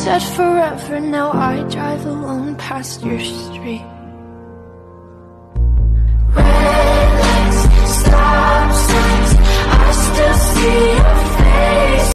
said forever, now I drive alone past your street.